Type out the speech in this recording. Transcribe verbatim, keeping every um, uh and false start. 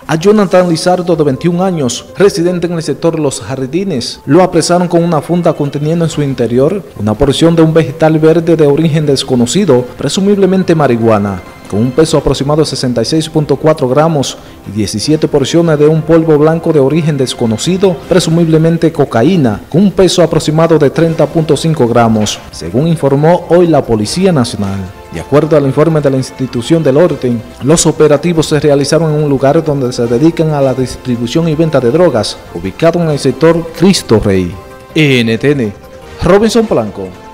A Jonathan Lizardo, de veintiún años, residente en el sector Los Jardines, lo apresaron con una funda conteniendo en su interior una porción de un vegetal verde de origen desconocido, presumiblemente marihuana, con un peso aproximado de sesenta y seis punto cuatro gramos y diecisiete porciones de un polvo blanco de origen desconocido, presumiblemente cocaína, con un peso aproximado de treinta punto cinco gramos, según informó hoy la Policía Nacional. De acuerdo al informe de la institución del orden, los operativos se realizaron en un lugar donde se dedican a la distribución y venta de drogas, ubicado en el sector Cristo Rey. N T N, Robinson Blanco.